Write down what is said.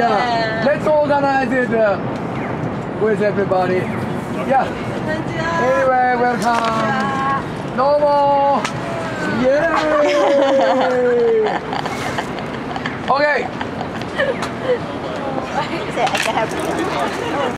Yeah. Let's organize it with everybody. Yeah. Anyway, welcome. どうも。イエーイ。Okay. Say I can have